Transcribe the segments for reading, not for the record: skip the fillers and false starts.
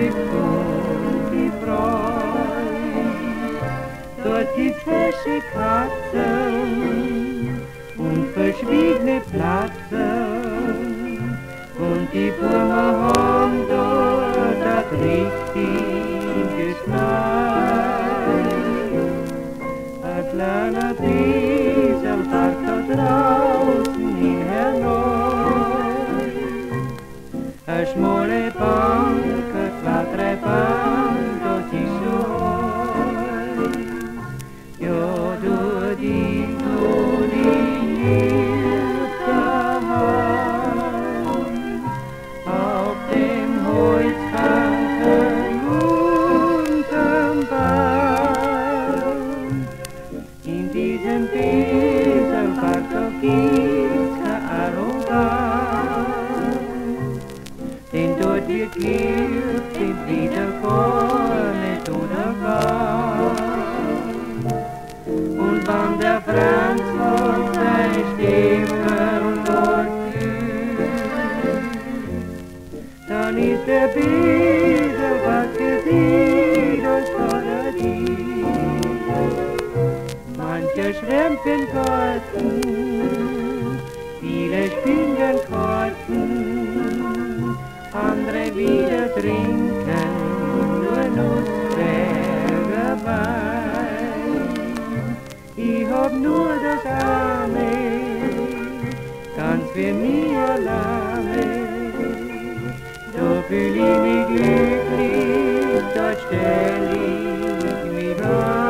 Glück und die Freude. Dort gibt's fesche Katzen und verschwiegene Platzen. Und die Blumen haben dort das richtige Schneid. Ein kleiner Wiesel fährt da draußen hin hinaus. Eine schmale Bank, eine flattere Bank, das ist so heut. Ja, du hilft daheim, auf dem Holzbanken unterm Baum. In diesem Besenpark, da gibt's keine Arroganz, denn dort wird gelebt, entweder vorne oder ganz. Und wenn der Franz von sein Stiefel dort fühlt, dann ist der Besenpark für sie das Paradies. Mancher schwärmt den Garten, viele spielen den Karten, andere wieder trinken nur Nussberger Wein. Ich hab nur das Arme, ganz für mich alleine. Da fühl ich mich glücklich, dort stell ich mich rein.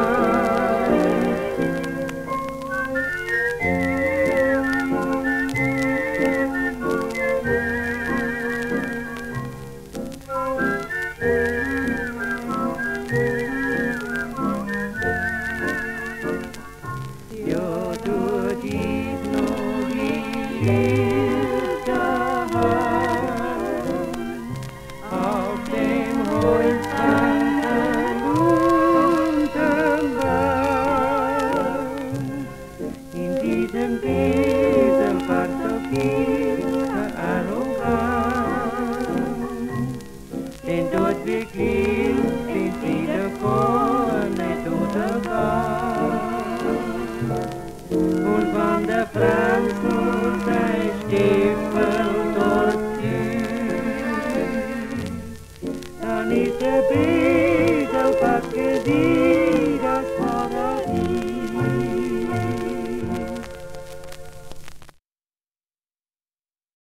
Ja, du dies noch hilft daheim, auf dem Holzbanken unterm Baum. In diesem Besenpark, da gibt's keine Arroganz, denn dort wird gelebt, entweder vorne oder ganz. Und wenn der Franz